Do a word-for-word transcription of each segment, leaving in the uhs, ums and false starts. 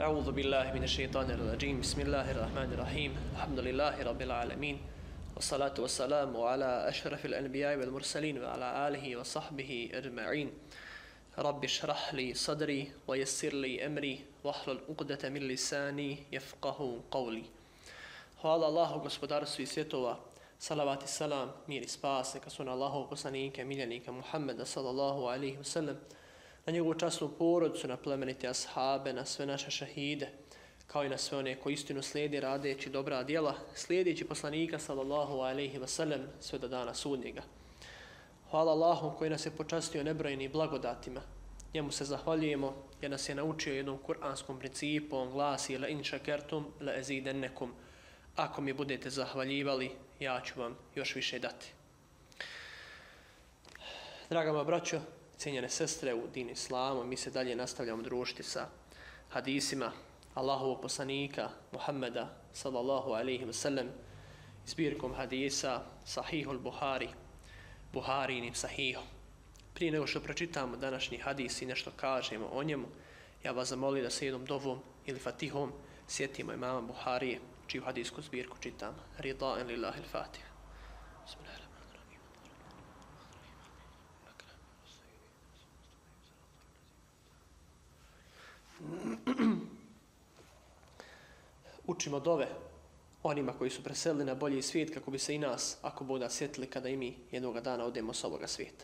أعوذ بالله من الشيطان الرجيم بسم الله الرحمن الرحيم الحمد لله رب العالمين والصلاة والسلام على أشرف الأنبياء والمرسلين وعلى آله وصحبه أجمعين رب اشرح لي صدري ويسر لي أمري واحلل عقدة من لساني يفقه قولي. Hvala Allahu, gospodaru svih svjetova, salavat i salam, mir i spas, neka su na Allahov poslanika, miljenika Muhammeda sallallahu alaihi wa sallam, na njegovu časnu porodicu, na plemenite ashabe, na sve naše šahide, kao i na sve one koji istinu slijedi radeći dobra djela, slijedeći poslanika sallallahu alaihi wa sallam sve do dana sudnjega. Hvala Allahu koji nas je počastio nebrojenim blagodatima. Njemu se zahvaljujemo jer nas je naučio jednom kuranskom principu, on glasi la in šakertum la ezidennekum. Ako mi budete zahvaljivali, ja ću vam još više dati. Draga moja braćo, cijenjene sestre u din islamu, mi se dalje nastavljamo družiti sa hadisima Allahovog poslanika Muhammeda sallallahu alaihi wa sallam, zbirkom hadisa Sahihul Buhari, Buharinim Sahihom. Prije nego što pročitamo današnji hadis i nešto kažemo o njemu, ja vas zamolio da se jednom dovom ili fatihom sjetimo imama Buharije, čiju hadijsku zbirku čitam. Rida'en lillahi l-Fatiha. Učimo dove onima koji su preselili na bolji svijet kako bi se i nas, ako Bog da, sjetili kada i mi jednog dana odemo s ovoga svijeta.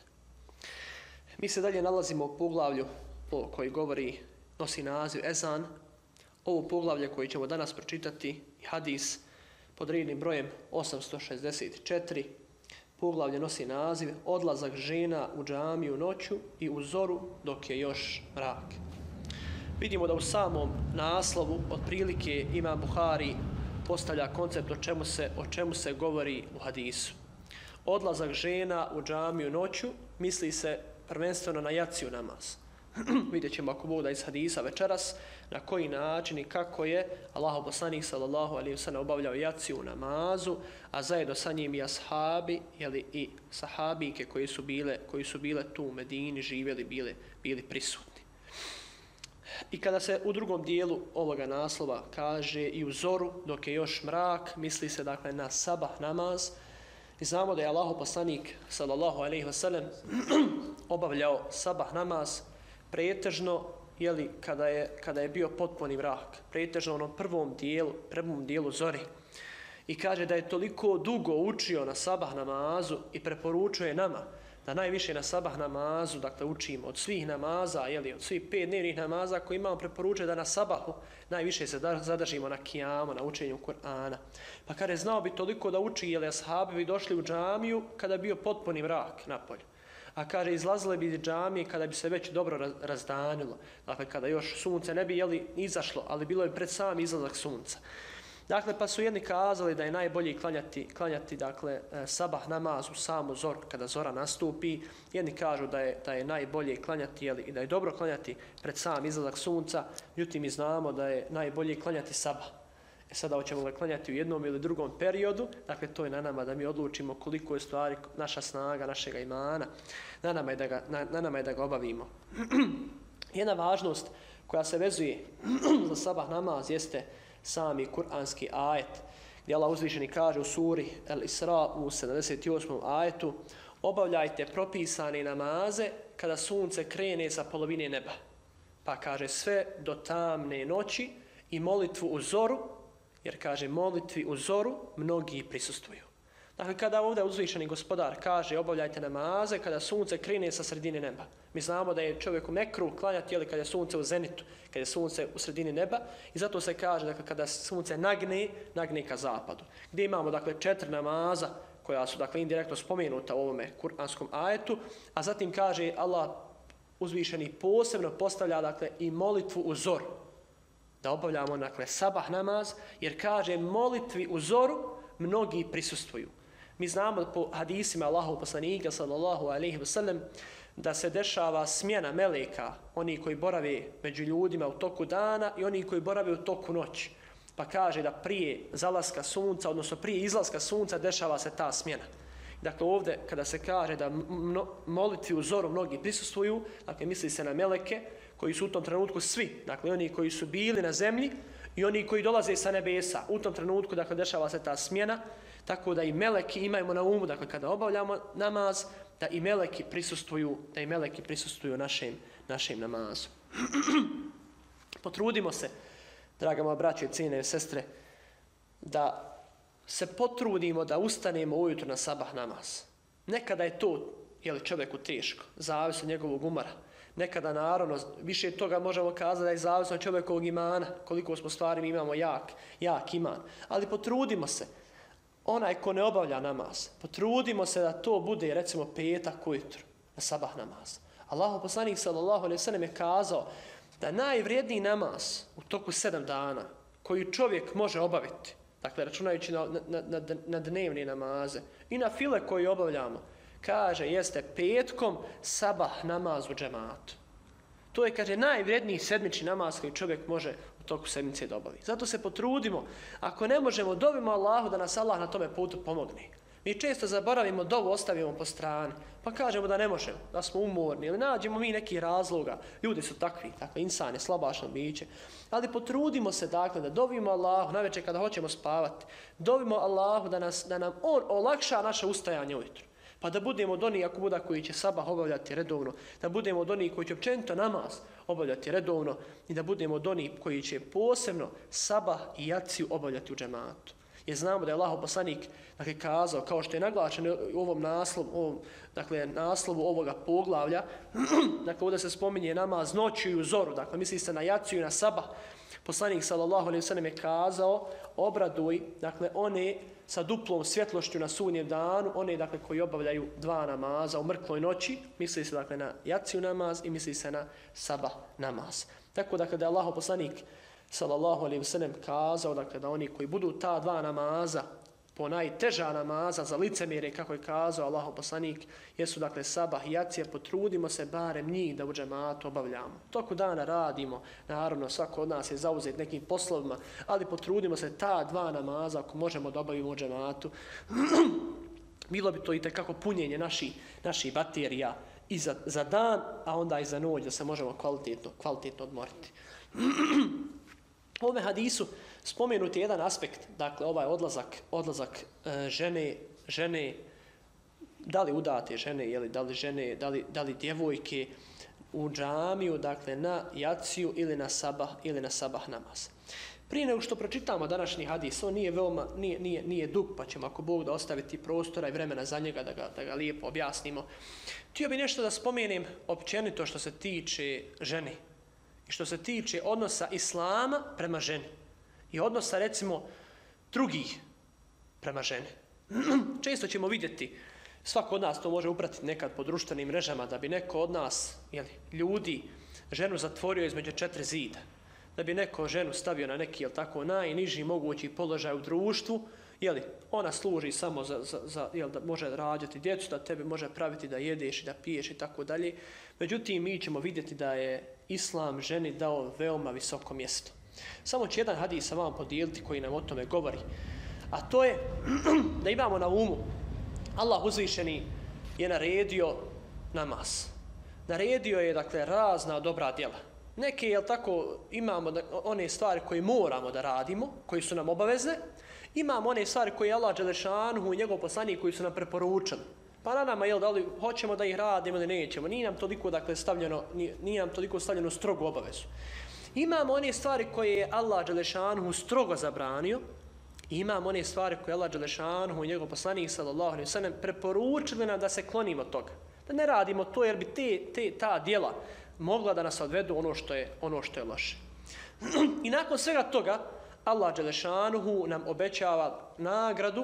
Mi se dalje nalazimo u poglavlju koji govori, nosi naziv Ezan. Ovo poglavlje koje ćemo danas pročitati, hadis pod rednim brojem osamsto šezdeset četiri, poglavlje nosi naziv Odlazak žena u džamiju noću i u zoru dok je još mrak. Vidimo da u samom naslovu otprilike Imam Buhari postavlja koncept o čemu se, o čemu se govori u hadisu. Odlazak žena u džamiju noću misli se prvenstveno na jaciju namaz. Vidjet ćemo ako Bog da iz hadisa večeras na koji način i kako je Allahov poslanik sallallahu alejhi ve sellem obavljao jaciju u namazu, a zajedno sa njim i ashabi, jeli, i sahabike koji su bile, koji su bile tu u Medini, živjeli, bile, bili prisutni. I kada se u drugom dijelu ovoga naslova kaže i u zoru dok je još mrak, misli se dakle na sabah namaz. I znamo da je Allahov poslanik sallallahu alejhi ve sellem obavljao sabah namaz pretežno, jeli, kada je, kada je bio potpuni mrak, pretežno u onom prvom dijelu, prvom dijelu zori. I kaže da je toliko dugo učio na sabah namazu i preporučuje nama da najviše na sabah namazu, dakle učimo od svih namaza, jeli, od svih pet dnevnih namaza koji imamo, preporučuje da na sabahu najviše se zadržimo na kijamu, na učenju Kur'ana. Pa kada je znao bi toliko da uči, jeli, ashabi bi došli u džamiju kada je bio potpuni mrak napolju. A kaže, izlazile bi iz džamije kada bi se već dobro razdanilo. Dakle, kada još sunce ne bi, jeli, izašlo, ali bilo je pred sam izlazak sunca. Dakle, pa su jedni kazali da je najbolje klanjati, klanjati dakle, sabah namaz u samu zoru kada zora nastupi. Jedni kažu da je, da je najbolje klanjati, jeli, i da je dobro klanjati pred sam izlazak sunca. Međutim, mi znamo da je najbolje klanjati sabah. E sada hoćemo ga klanjati u jednom ili drugom periodu, dakle to je na nama da mi odlučimo koliko je stvari naša snaga, našega imana, na nama je da ga, na, na nama je da ga obavimo. Jedna važnost koja se vezuje za sabah namaz jeste sami kuranski ajet, gdje Allah uzvišeni kaže u suri El Isra u sedamdeset osmom ajetu: obavljajte propisane namaze kada sunce krene sa polovine neba. Pa kaže sve do tamne noći i molitvu u zoru, jer kaže molitvi u zoru mnogi prisustvuju. Dakle, kada ovdje uzvišeni gospodar kaže obavljajte namaze kada sunce krene sa sredine neba. Mi znamo da je čovjeku mekruh klanjati, jeli, kada je sunce u zenitu, kada je sunce u sredini neba, i zato se kaže dakle, kada sunce nagne, nagne ka zapadu. Gdje imamo dakle četiri namaza koja su dakle indirektno spomenuta u ovome kuranskom ajetu, a zatim kaže Allah uzvišeni posebno postavlja dakle i molitvu u zoru. Da obavljamo dakle sabah namaz, jer kaže molitvi u zoru mnogi prisustvuju. Mi znamo po hadisima Allahov poslanika sallallahu alejhi ve sellem da se dešava smjena meleka, oni koji borave među ljudima u toku dana i oni koji borave u toku noći. Pa kaže da prije zalaska sunca, odnosno prije izlaska sunca dešava se ta smjena. Dakle, ovdje kada se kaže da molitvi u zoru mnogi prisustvuju, dakle misli se na meleke koji su u tom trenutku svi, dakle oni koji su bili na zemlji i oni koji dolaze sa nebesa. U tom trenutku, dakle, dešava se ta smjena, tako da i meleki imajmo na umu, dakle, kada obavljamo namaz, da i meleki prisustvuju, da i meleki prisustvuju našem, našem namazu. Potrudimo se, draga moja braćo i cijene sestre, da se potrudimo da ustanemo ujutro na sabah namaz. Nekada je to, jeli, čovjeku teško, zavisno od njegovog umara. Nekada, naravno, više toga možemo kazati da je zavisno od čovjekovog imana, koliko smo stvari mi imamo jak, jak iman. Ali potrudimo se, onaj ko ne obavlja namaz, potrudimo se da to bude, recimo, petak ujutro, na sabah namaz. Allahov poslanik sallallahu alejhi ve sellem je kazao da najvrijedniji namaz u toku sedam dana koji čovjek može obaviti, dakle, računajući na, na, na, na dnevne namaze i na file koje obavljamo, kaže, jeste petkom sabah namaz u džematu. To je, kaže, najvrijedniji sedmični namaz koji čovjek može u toku sedmice da obavi. Zato se potrudimo. Ako ne možemo, dovimo Allahu da nas Allah na tome putu pomogne. Mi često zaboravimo, dovu ostavimo po strani, pa kažemo da ne možemo, da smo umorni, ili nađemo mi neki razloga. Ljudi su takvi, dakle, insan je slabašno biće. Ali potrudimo se, dakle, da dovimo Allahu, navečer kada hoćemo spavati, dovimo Allahu da, nas, da nam On olakša naše ustajanje ujutro. Pa da budemo od onih, ako buda koji će sabah obavljati redovno, da budemo od onih koji će općenito namaz obavljati redovno i da budemo od onih koji će posebno sabah i jaciju obavljati u džematu. Jer znamo da je Allahov poslanik, dakle, kazao, kao što je naglašeno u ovom naslovu, ovom, dakle, naslovu ovoga poglavlja, dakle, ovdje se spominje namaz noću i u zoru, dakle, misli se na jaciju i na sabah. Poslanik sallallahu alejhi ve sellem je kazao, obraduj, dakle, one sa duplom svjetlošću na sudnjem danu, one, dakle, koji obavljaju dva namaza u mrkloj noći, misli se, dakle, na jaciju namaz i misli se na sabah namaz. Tako, dakle, da je Allahov poslanik sallallahu alejhi ve sellem kazao, dakle, da oni koji budu ta dva namaza, po najteža namaza za licemjere, kako je kazao Allahov poslanik, jesu, dakle, sabah i jacija, potrudimo se barem njih da u džematu obavljamo. Toku dana radimo, naravno, svako od nas je zauzet nekim poslovima, ali potrudimo se ta dva namaza, ako možemo da obavimo u džematu. Bilo bi to i tekako punjenje naših naši baterija i za, za dan, a onda i za noć, da se možemo kvalitetno, kvalitetno odmoriti. U ovome hadisu spomenuti jedan aspekt, dakle, ovaj odlazak, odlazak e, žene, žene, da li udate žene, jeli, da li žene, da li, da li djevojke u džamiju, dakle, na jaciju ili na sabah, ili na sabah namaz. Prije nego što pročitamo današnji hadis, on nije veoma, nije, nije, nije dug, pa ćemo ako Bog da ostaviti prostora i vremena za njega da ga, da ga lijepo objasnimo. Htio bi nešto da spomenem općenito što se tiče žene i što se tiče odnosa Islama prema ženi i odnosa, recimo, drugih prema ženi. Često ćemo vidjeti, svako od nas to može upratiti nekad po društvenim mrežama, da bi neko od nas, jeli, ljudi, ženu zatvorio između četiri zida, da bi neko ženu stavio na neki, jel tako, najniži mogući položaj u društvu, jeli, ona služi samo za, za, za jel, da može rađati djecu, da tebe može praviti da jedeš i da piješ i tako dalje. Međutim, mi ćemo vidjeti da je Islam ženi dao veoma visoko mjesto. Samo ću jedan hadis vam podijeliti koji nam o tome govori. A to je da imamo na umu, Allah uzvišeni je naredio namaz. Naredio je, dakle, razna dobra djela. Neke, jel tako, imamo da, one stvari koje moramo da radimo, koji su nam obavezne, imamo one stvari koje je Allah dželešanuhu i njegov poslanik koji su nam preporučili. Pa na nama, jel, da li hoćemo da ih radimo ili nećemo, nije nam toliko, dakle, stavljeno, nije, nije nam toliko stavljeno strogu obavezu. Imamo one stvari koje je Allah dželešanuhu strogo zabranio, i imamo one stvari koje je Allah dželešanuhu i njegov poslanik sallallahu alejhi ve sellem preporučili nam da se klonimo toga. Da ne radimo to jer bi te, te, ta djela mogla da nas odvedu ono što je, ono što je loše. I nakon svega toga, Allah dželešanuhu nam obećava nagradu,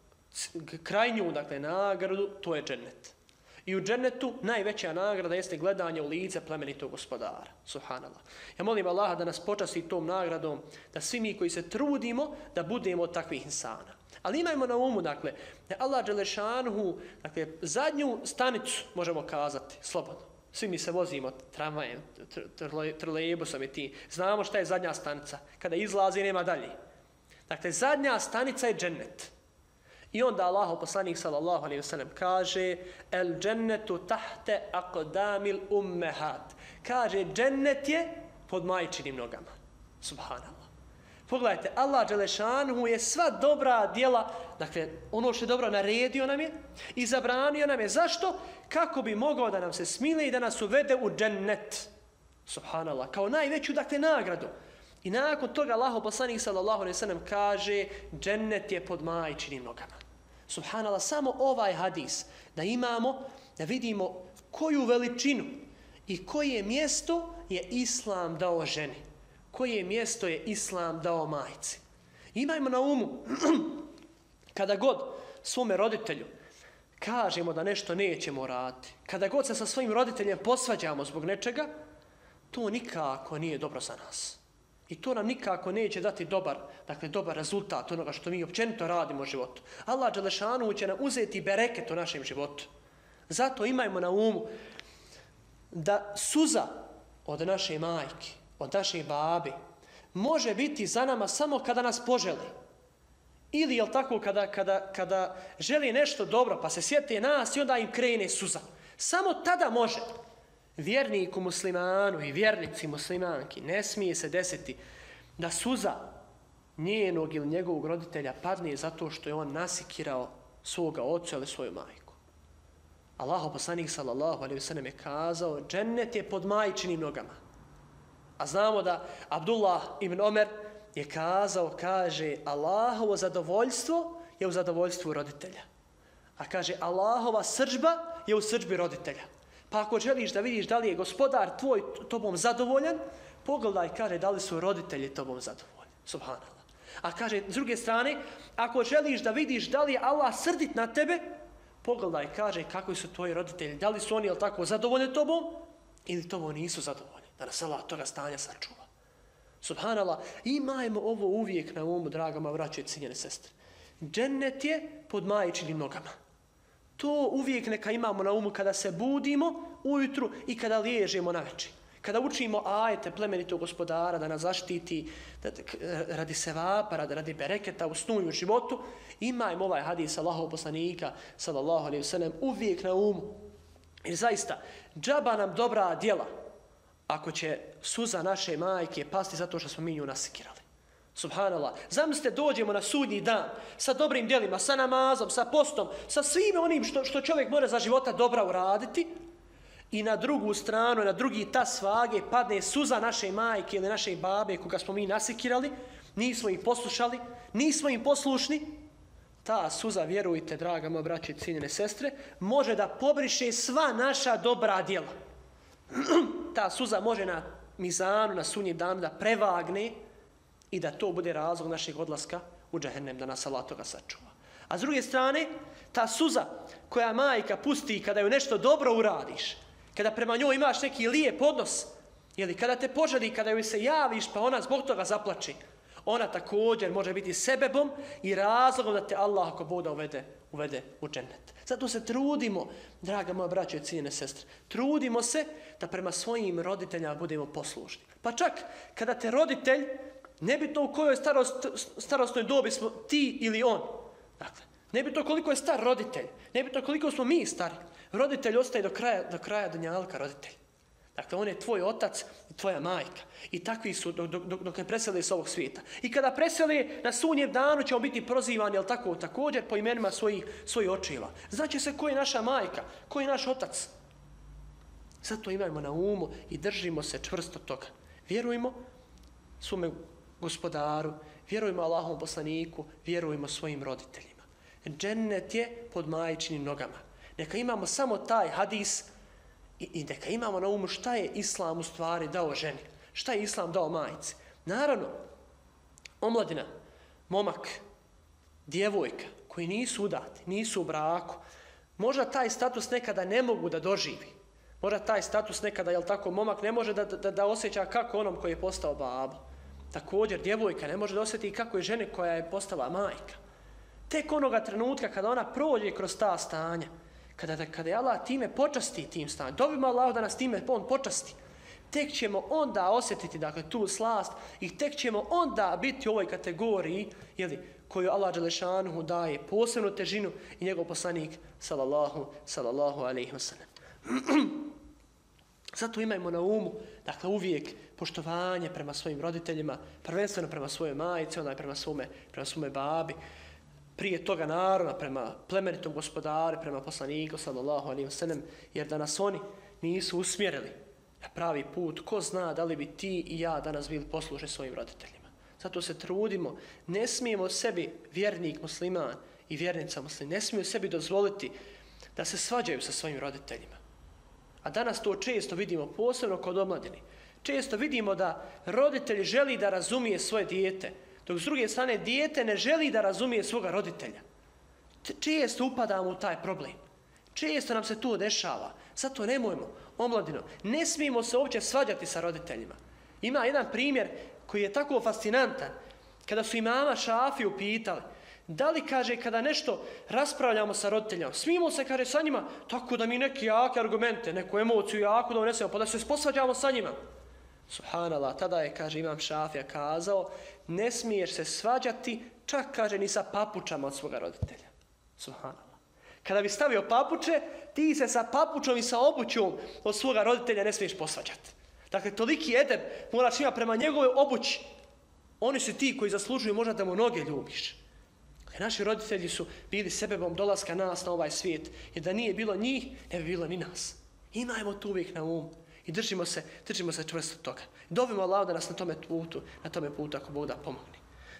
krajnju, dakle, nagradu, to je džennet. I u džennetu najveća nagrada jeste gledanje u lice plemenitog gospodara. Subhanallah. Ja molim Allaha da nas počasti tom nagradom, da svi mi koji se trudimo, da budemo od takvih insana. Ali imajmo na umu, dakle, da Allah dželešanuhu, dakle, zadnju stanicu, možemo kazati, slobodno. Svi mi se vozimo tramvajem, trolejbusom i ti. Znamo šta je zadnja stanica. Kada izlazi, nema dalje. Dakle, zadnja stanica je džennet. I onda Allahov poslanik sallallahu alejhi ve sellem kaže: "El džennetu tahte aqdamil ummahat." Kaže, džennet je pod majčinim nogama. Subhanallah. Pogledajte, Allah dželešanuhu je sva dobra djela, dakle, ono što je dobro naredio nam je i zabranio nam je. Zašto? Kako bi mogao da nam se smile i da nas uvede u džennet. Subhanallah. Kao najveću, dakle, nagradu. I nakon toga Allahov poslanik sallallahu alejhi ve sellem kaže, džennet je pod majčinim nogama. Subhanallah, samo ovaj hadis da imamo, da vidimo koju veličinu i koje mjesto je Islam dao ženi. Koje mjesto je Islam dao majci. Imajmo na umu, kada god svome roditelju kažemo da nešto nećemo raditi, kada god se sa svojim roditeljem posvađamo zbog nečega, to nikako nije dobro za nas. I to nam nikako neće dati dobar, dakle, dobar rezultat onoga što mi općenito radimo u životu. Allah dželešanu će nam uzeti bereket u našem životu. Zato imajmo na umu da suza od naše majke, od naše babi, može biti za nama samo kada nas poželi. Ili, jel tako, kada, kada, kada želi nešto dobro, pa se sjete nas i onda im krene suza. Samo tada može. Vjerniku muslimanu i vjernici muslimanki ne smije se desiti da suza njenog ili njegovog roditelja padne zato što je on nasikirao svoga oca ili svoju majku. Allahov poslanik sallallahu alejhi ve sellem je kazao, džennet je pod majčinim nogama. A znamo da Abdullah ibn Omer je kazao, kaže, Allahovo zadovoljstvo je u zadovoljstvu roditelja. A kaže, Allahova srdžba je u srdžbi roditelja. Pa ako želiš da vidiš da li je gospodar tvoj tobom zadovoljan, pogledaj, kaže, da li su roditelji tobom zadovoljni. Subhanallah. A kaže, s druge strane, ako želiš da vidiš da li je Allah srdit na tebe, pogledaj, kaže, kakvi su tvoji roditelji. Da li su oni, jel tako, zadovoljni tobom ili tobom nisu zadovoljni. Da nas Allah toga stanja sačuva. Subhanallah, imajmo ovo uvijek na umu, draga moja braćo i cijenjene sestre. Džennet je pod majčinim nogama. To uvijek neka imamo na umu kada se budimo ujutru i kada liježemo na večer. Kada učimo ajete plemenitog gospodara da nas zaštiti da, radi sevapa, radi, radi bereketa u snu i u životu, imajmo ovaj hadis Allahov poslanika sallallahu alejhi ve sellem uvijek na umu. Jer zaista, džaba nam dobra djela ako će suza naše majke pasti zato što smo mi nju nasikirali. Subhanallah. Zamislite, dođemo na sudnji dan sa dobrim djelima, sa namazom, sa postom, sa svime onim što, što čovjek mora za života dobra uraditi i na drugu stranu, na drugi tas svage padne suza naše majke ili naše babe koga smo mi nasikirali, nismo ih poslušali, nismo im poslušni. Ta suza, vjerujte, draga moja braće i cijenjene sestre, može da pobriše sva naša dobra djela. Ta suza može na mizanu, na sudnjem danu da prevagne i da to bude razlog našeg odlaska u džehennem, da nas Allah toga sačuva. A s druge strane, ta suza koja majka pusti kada joj nešto dobro uradiš, kada prema njoj imaš neki lijep odnos, ili kada te poželi, kada joj se javiš pa ona zbog toga zaplači, ona također može biti sebebom i razlogom da te Allah ako Boga uvede, uvede u džennet. Zato se trudimo, draga moja braća i cijenjene sestre, trudimo se da prema svojim roditeljima budemo poslušni. Pa čak kada te roditelj, nebitno u kojoj starost, starostnoj dobi smo ti ili on, dakle, nebitno koliko je star roditelj, nebitno koliko smo mi stari, roditelj ostaje do kraja, do kraja dunjalka roditelj. Dakle, on je tvoj otac i tvoja majka. I takvi su dok, dok, dok ne presele s ovog svijeta. I kada presele na sudnjem danu ćemo biti prozivani, jel tako, također po imenima svojih, svojih očeva. Znači se ko je naša majka, ko je naš otac. Zato imajmo na umu i držimo se čvrsto toga. Vjerujmo svome gospodaru, vjerujmo Allahovom poslaniku, vjerujmo svojim roditeljima. Džennet je pod majčinim nogama. Neka imamo samo taj hadis i, i neka imamo na umu šta je Islam u stvari dao ženi. Šta je Islam dao majci. Naravno, omladina, momak, djevojka koji nisu udati, nisu u braku, možda taj status nekada ne mogu da doživi. Možda taj status nekada, jel tako, momak ne može da, da, da osjeća kako onom koji je postao babo. Također, djevojka ne može da osjeti kako je žene koja je postala majka. Tek onoga trenutka kada ona prođe kroz ta stanja, kada, kada je Allah time počasti tim stanjem, dobimo Allah da nas time on počasti, tek ćemo onda osjetiti, dakle, tu slast i tek ćemo onda biti u ovoj kategoriji, jeli, koju Allah dželešanuhu daje posebnu težinu i njegov poslanik sallallahu, sallallahu alejhi ve sellem. Zato imajmo na umu, dakle, uvijek poštovanje prema svojim roditeljima, prvenstveno prema svojoj majici, onda prema svome, prema svome babi, prije toga naravno prema plemenitom gospodaru, prema poslaniku, sallallahu alejhi ve sellem, jer da nas oni nisu usmjerili na pravi put, ko zna da li bi ti i ja danas bili poslušni svojim roditeljima. Zato se trudimo, ne smijemo sebi, vjernik musliman i vjernica musliman, ne smiju sebi dozvoliti da se svađaju sa svojim roditeljima. A danas to često vidimo, posebno kod omladini. Često vidimo da roditelj želi da razumije svoje dijete, dok s druge strane dijete ne želi da razumije svoga roditelja. Često upadamo u taj problem. Često nam se to dešava. Zato nemojmo, omladino, ne smijemo se uopće svađati sa roditeljima. Ima jedan primjer koji je tako fascinantan. Kada su imama Šafiju pitali, da li, kaže, kada nešto raspravljamo sa roditeljima, smijemo se, kaže, sa njima, tako da mi neke jake argumente, neku emociju jaku da unesemo, pa da se posvađamo sa njima. Subhanallah, tada je, kaže, imam Šafija kazao, ne smiješ se svađati, čak, kaže, ni sa papučama od svoga roditelja. Subhanallah. Kada bi stavio papuče, ti se sa papučom i sa obućom od svoga roditelja ne smiješ posvađati. Dakle, toliki edeb moraš imati prema njegove obući. Oni su ti koji zaslužuju možda da mu noge ljubiš. Naši roditelji su bili sebebom dolaska nas na ovaj svijet, jer da nije bilo njih, ne bi bilo ni nas. Imajmo to uvijek na umu i držimo se, držimo se čvrsto toga. Dovimo Allah da nas na tome putu, na tome putu ako Bog da pomogne.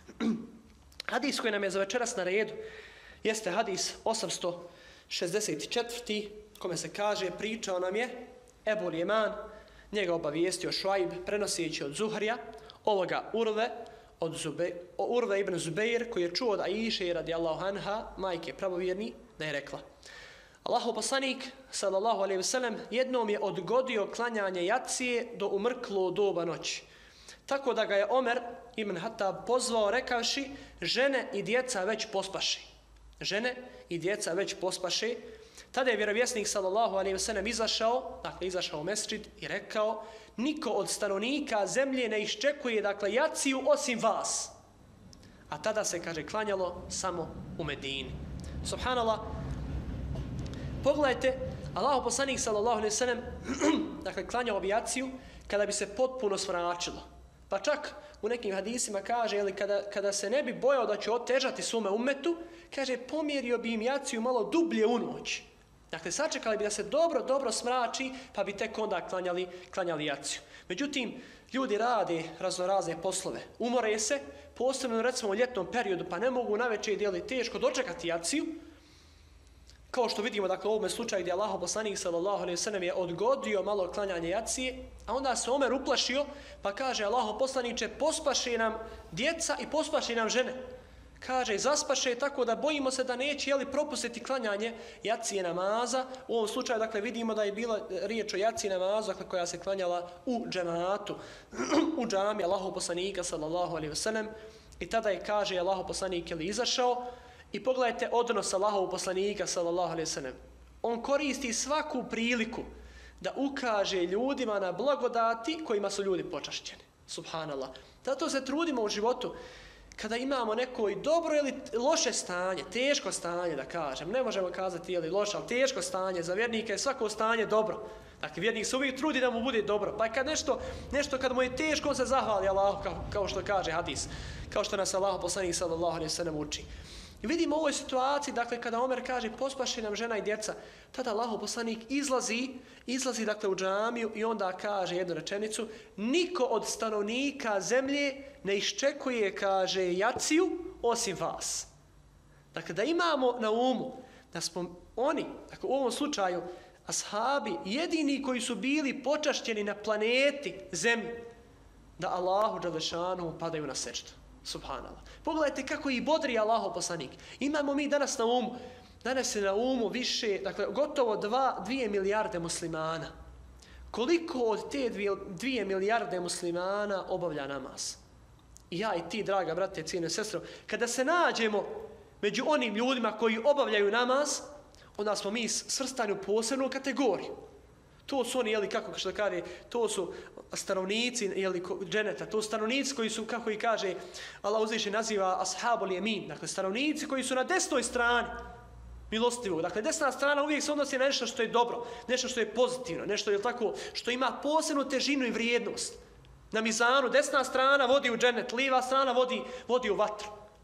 Hadis koji nam je za večeras na redu jeste hadis osamsto šezdeset četvrti kome se kaže, pričao nam je Ebu Ljeman, njega obavijestio Šuajb prenoseći od Zuhrija, ovoga Urve, od Zube, Urve ibn Zubeir, koji je čuo od Aiše radijallahu anha, majke pravovjerni, da je rekla: Allahov poslanik, sallallahu alejhi ve sellem, jednom je odgodio klanjanje jacije do umrklo doba noći. Tako da ga je Omer ibn Hatab pozvao rekavši: žene i djeca već pospaše. Žene i djeca već pospaše. Tada je vjerovjesnik, sallallahu alejhi ve sellem, izašao, dakle izašao u mesdžid i rekao: niko od stanovnika zemlje ne iščekuje, dakle, jaciju osim vas. A tada se, kaže, klanjalo samo u Medini. Subhanallah. Pogledajte, Allahov poslanik, sallallahu alejhi ve sellem, dakle, klanjao bi jaciju kada bi se potpuno smračilo. Pa čak u nekim hadisima kaže, jeli, kada, kada se ne bi bojao da će otežati svome ummetu, kaže, pomjerio bi im jaciju malo dublje u noć. Dakle, sačekali bi da se dobro, dobro smrači, pa bi tek onda klanjali, klanjali jaciju. Međutim, ljudi rade raznorazne poslove. Umore se, posebno recimo u ljetnom periodu, pa ne mogu navečer, dijeli, teško dočekati jaciju. Kao što vidimo, dakle, u ovome slučaju gdje Allahov poslanik, sallallahu alejhi ve sellem, je odgodio malo klanjanje jacije, a onda se Omer uplašio, pa kaže: Allahov poslaniče, pospaše nam djeca i pospaše nam žene. Kaže, zaspaše, tako da bojimo se da neće, jeli, propustiti klanjanje jacije namaza. U ovom slučaju, dakle, vidimo da je bila riječ o jaciji namazu, dakle, koja se klanjala u džematu, u džami Allahov poslanika, sallallahu alejhi ve sellem. I tada je, kaže, Allahov poslanik, jeli, izašao. I pogledajte odnos Allahov poslanika, sallallahu alejhi ve sellem. On koristi svaku priliku da ukaže ljudima na blagodati kojima su ljudi počašćeni. Subhanallah. Zato se trudimo u životu kada imamo neko i dobro ili loše stanje, teško stanje, da kažem. Ne možemo kazati je li loše, ali teško stanje. Za vjernike je svako stanje dobro. Dakle, vjernik se uvijek trudi da mu bude dobro. Pa kad nešto, nešto kad mu je teško, on se zahvali Allahu, kao, kao što kaže hadis. Kao što nas Allahov poslanik, sallallahu alejhi ve sellem, uči. I vidimo u ovoj situaciji, dakle, kada Omer kaže pospaše nam žena i djeca, tada Allahov poslanik izlazi, izlazi, dakle, u džamiju i onda kaže jednu rečenicu: niko od stanovnika zemlje ne iščekuje, kaže, jaciju osim vas. Dakle, da imamo na umu da smo oni, dakle, u ovom slučaju ashabi, jedini koji su bili počašćeni na planeti zemlji, da Allahu dželešanu padaju na sećdu. Subhanallah. Pogledajte kako ih bodri Allahov poslanik. Imamo mi danas na umu, danas je na umu više, dakle, gotovo dva, dvije milijarde muslimana. Koliko od te dvije, dvije milijarde muslimana obavlja namaz? I ja i ti, draga brate, cijene sestro, kada se nađemo među onim ljudima koji obavljaju namaz, onda smo mi svrstani u posebnu kategoriju. To su oni, jeli, kako što kaže, to su stanovnici, jeli, dženeta, to su stanovnici koji su, kako i kaže, Allah uzviše naziva ashabul jemin, dakle, stanovnici koji su na desnoj strani. milostivog. Dakle, desna strana uvijek se odnosi na nešto što je dobro, nešto što je pozitivno, nešto je tako što ima posebnu težinu i vrijednost. Na mizanu desna strana vodi u džennet, lijeva strana vodi, vodi u vatru.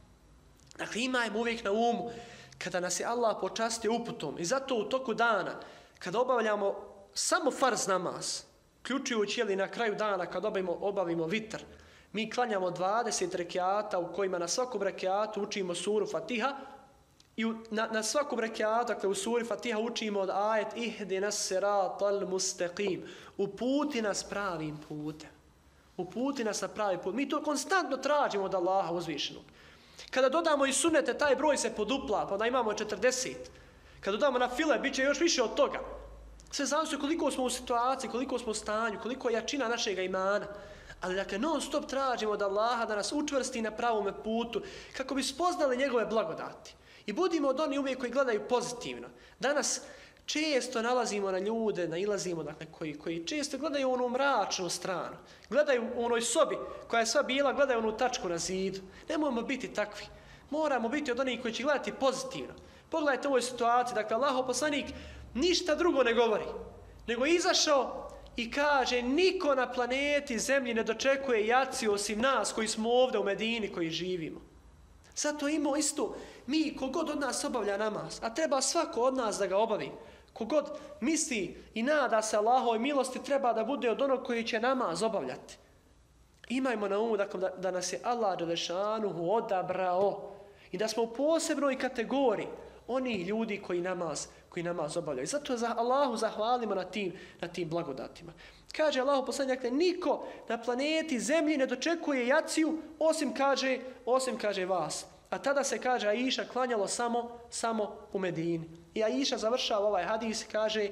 Dakle, imajmo uvijek na umu kada nas je Allah počastio uputom i zato u toku dana, kada obavljamo samo farz namaz, ključujući jeli na kraju dana kad obavimo, obavimo vitr, mi klanjamo dvadeset rekiata u kojima na svakom rekiatu učimo suru Fatiha i u, na, na svakom rekiatu, dakle u suri Fatiha učimo od ajet ihdina siratal mustaqim, uputi nas pravim putem. Uputi nas na pravi put. Mi to konstantno tražimo od Allaha uzvišenog. Kada dodamo i sunete, taj broj se podupla, pa onda imamo četrdeset. Kada dodamo na file, bit će još više od toga. Sve zavisi koliko smo u situaciji, koliko smo u stanju, koliko je jačina našeg imana. Ali dakle, non stop tražimo od Allaha da nas učvrsti na pravome putu, kako bi spoznali njegove blagodati. I budimo od onih uvijek koji gledaju pozitivno. Danas često nalazimo na ljude, nailazimo, dakle, koji, koji često gledaju onu mračnu stranu. Gledaju u onoj sobi koja je sva bila, gledaju onu tačku na zidu. Nemojmo biti takvi. Moramo biti od onih koji će gledati pozitivno. Pogledajte u ovoj situaciji, dakle, Allahov poslanik ništa drugo ne govori, nego je izašao i kaže niko na planeti Zemlji ne dočekuje jaciju osim nas koji smo ovdje u Medini koji živimo. Zato imamo isto, mi kogod od nas obavlja namaz, a treba svako od nas da ga obavi, kogod misli i nada se Allahovoj milosti treba da bude od onog koji će namaz obavljati. Imajmo na umu dakle, da, da nas je Allah dželešanuhu odabrao i da smo u posebnoj kategoriji oni ljudi koji namaz, koji namaz obavljaju. Zato za Allahu zahvalimo na tim, na tim blagodatima. Kaže Allahu poslanik, dakle, niko na planeti Zemlji ne dočekuje jaciju osim kaže, osim kaže vas. A tada se kaže Aisha klanjalo samo, samo u Medini. I Aisha završava ovaj hadis i kaže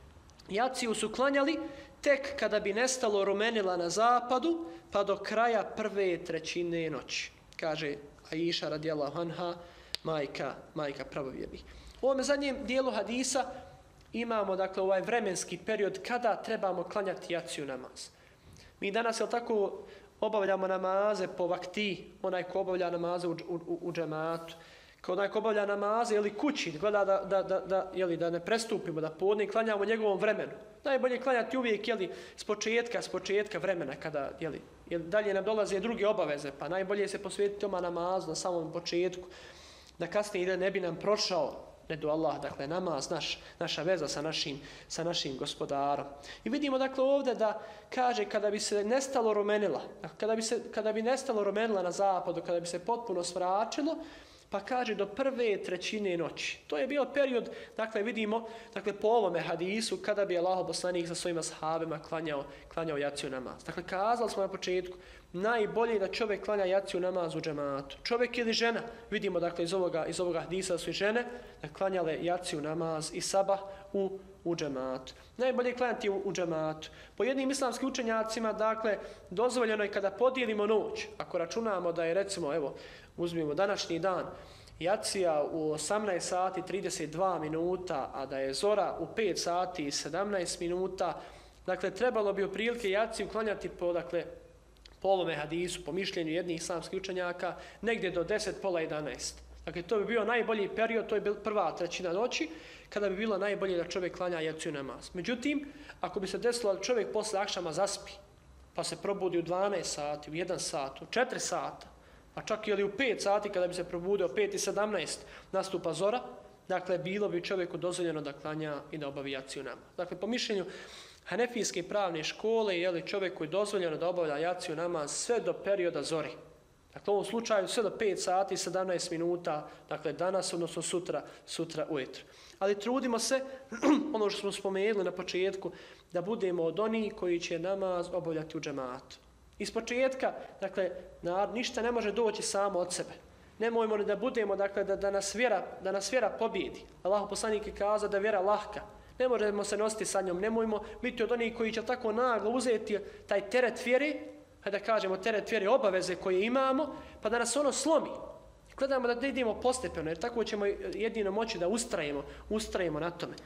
jaciju su klanjali tek kada bi nestalo rumenila na zapadu pa do kraja prve trećine noći. Kaže Aisha radijallahu anha, majka, majka pravovjernih. U ovom zadnjem dijelu hadisa imamo dakle ovaj vremenski period kada trebamo klanjati jaciju namaz. Mi danas je tako obavljamo namaze po vakti, onaj ko obavlja namaze u, u, u džematu, kao onaj ko obavlja namaze ili kući, gleda da, da, da, da, jeli, da ne prestupimo, da podne klanjamo njegovom vremenu. Najbolje klanjati uvijek jeli, s početka, s početka vremena, kada jeli, jeli, dalje nam dolaze druge obaveze, pa najbolje se posvetiti toma namazu na samom početku, da kasnije ide ne bi nam prošao, ne do Allah, dakle namaz, naš, naša veza sa našim, sa našim gospodarom. I vidimo dakle ovdje da kaže kada bi se nestalo rumenila, kada bi, se, kada bi nestalo rumenila na zapadu, kada bi se potpuno svračilo, pa kaže do prve trećine noći. To je bio period, dakle vidimo, dakle po ovome hadisu, kada bi Allahov poslanik sa svojima sahabima klanjao, klanjao jaciju namaz. Dakle, kazali smo na početku, najbolje je da čovjek klanja jaciju namaz u džematu. Čovjek ili žena, vidimo dakle iz ovoga, iz ovoga hadisa da su i žene, da klanjale jaciju namaz i sabah u, u džematu. Najbolje je klanjati u, u džematu. Po jednim islamskim učenjacima, dakle, dozvoljeno je kada podijelimo noć, ako računamo da je recimo, evo, uzmimo današnji dan, jacija u osamnaest sati trideset dva minuta, a da je zora u pet sati i sedamnaest minuta, dakle, trebalo bi otprilike jaciju klanjati po, dakle, po ovome hadisu, po mišljenju jednih islamskih učenjaka, negdje do deset, pola jedanaest. Dakle, to bi bio najbolji period, to je prva trećina noći, kada bi bilo najbolje da čovjek klanja jaciju namaz. Međutim, ako bi se desilo da čovjek posle akšama zaspi, pa se probudi u dvanaest sati, u jedan sat, u četiri sata, pa čak i u pet sati kada bi se probudio, pet i sedamnaest nastupa zora, dakle, bilo bi čovjeku dozvoljeno da klanja i da obavi jaciju namaz. Dakle, po mišljenju Hanefijske pravne škole, je li čovjeku je dozvoljeno da obavlja jaciju namaz sve do perioda zori. Dakle, u ovom slučaju sve do pet sati i sedamnaest minuta, dakle, danas, odnosno sutra, sutra ujutro. Ali trudimo se, ono što smo spomenuli na početku, da budemo od onih koji će namaz obavljati u džematu. Iz početka, dakle, ništa ne može doći samo od sebe. Nemojmo da budemo, dakle, da, da, nas vjera, da nas vjera pobjedi. Allahov poslanik je kazao da je vjera lahka. Ne možemo se nositi sa njom. Nemojmo biti od onih koji će tako naglo uzeti taj teret vjere, da kažemo teret vjere obaveze koje imamo, pa da nas ono slomi. Gledamo da idemo postepeno, jer tako ćemo jedino moći da ustrajemo, ustrajemo na tome.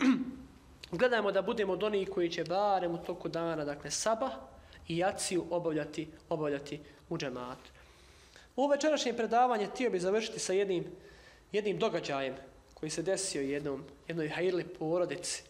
Gledamo da budemo od onih koji će barem u toku dana, dakle, sabah i jaciju obavljati, obavljati u džematu. Ovo večerašnje predavanje htio bih završiti sa jednim, jednim događajem koji se desio jednom, jednoj hajirli porodici.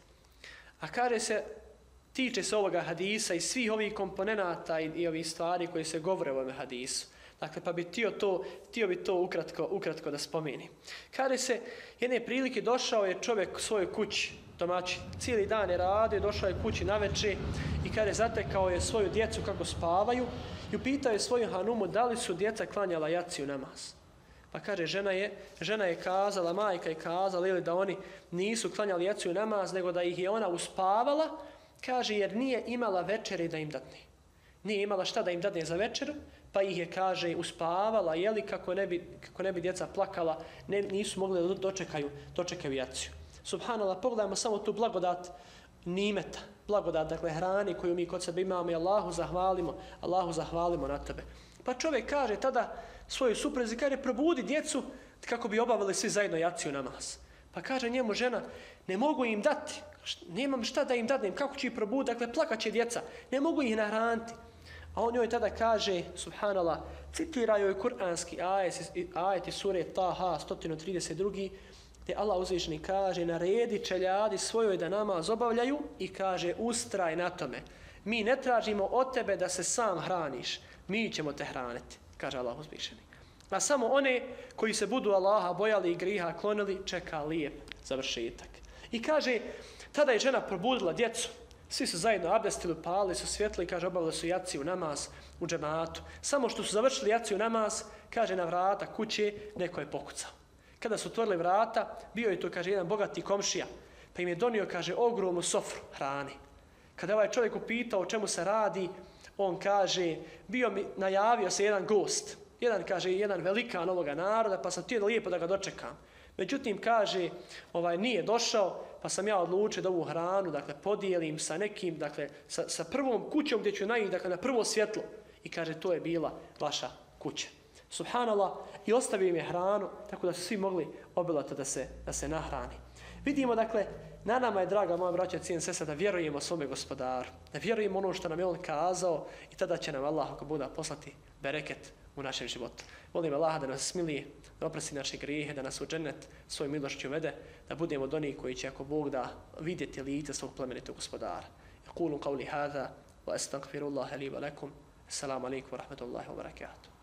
A kaže se, tiče se ovoga hadisa i svih ovih komponenata i, i ovih stvari koje se govore u ovom hadisu. Dakle, pa bi htio to, htio bi to ukratko, ukratko da spomeni. Kaže se, jedne prilike došao je čovjek u svojoj kući, domaćin. Cijeli dan je radio, došao je kući naveče i kaže, zatekao je svoju djecu kako spavaju i upitao je svoju hanumu da li su djeca klanjala jaciju namaz. Pa kaže, žena je, žena je kazala, majka je kazala ili da oni nisu klanjali jaciju namaz, nego da ih je ona uspavala, kaže, jer nije imala večere da im dadne. Nije imala šta da im dadne za večer, pa ih je, kaže, uspavala, jeli, kako ne bi, kako ne bi djeca plakala, ne, nisu mogli da dočekaju, dočekaju jaciju. Subhanallah, pogledajmo samo tu blagodat nimeta, blagodat, dakle, hrani koju mi kod sebe imamo i Allahu zahvalimo, Allahu zahvalimo na tebe. Pa čovjek kaže tada svojoj supruzi, kaže, probudi djecu kako bi obavili svi zajedno jaciju namaz. Pa kaže njemu žena, ne mogu im dati, nemam šta da im dadnem, kako ću ih probuditi, dakle, plakaće djeca, ne mogu ih nahraniti. A on joj tada kaže, subhanallah, citira joj kuranski ajet iz sure Taha sto trideset dva, gdje Allah uzvišeni kaže, naredi čeljadi svojoj da namaz obavljaju i kaže, ustraj na tome. Mi ne tražimo od tebe da se sam hraniš, mi ćemo te hraniti, kaže Allah uzvišeni. A samo one koji se budu Allaha bojali i griha klonili, čeka lijep završetak. I kaže, tada je žena probudila djecu. Svi su zajedno abdestili, pali su svjetli, kaže, obavili su jaciju namaz u džematu. Samo što su završili jaciju namaz, kaže, na vrata kuće neko je pokucao. Kada su otvorili vrata, bio je to, kaže, jedan bogati komšija, pa im je donio, kaže, ogromnu sofru hrani. Kada ovaj čovjek upitao o čemu se radi, on kaže, bio mi, najavio se jedan gost, jedan, kaže, jedan velikan ovoga naroda, pa sam htio lijepo da ga dočekam. Međutim, kaže, ovaj, nije došao, pa sam ja odlučio da ovu hranu, dakle, podijelim sa nekim, dakle, sa, sa prvom kućom gdje ću naići, dakle, na prvo svjetlo. I kaže, to je bila vaša kuća. Subhanallah, i ostavio im je hranu, tako da su svi mogli obilati da se, da se nahrani. Vidimo, dakle, na nama je, draga moja braća, cijen sestra, da vjerujemo svome gospodaru, da vjerujemo ono što nam je on kazao i tada će nam Allah, ako bude, poslati bereket u našem životu. Molim Allaha da nas smilije, da oprosti naše grijehe, da nas u džennet svojom milošću vede, da budemo od onih koji će, ako Bog da, vidjeti lice svog plemenitog gospodara. Yaqulu qawli hadha wa astaghfirullaha li wa lakum. Assalamu alaikum wa rahmatullahi wa barakatuh.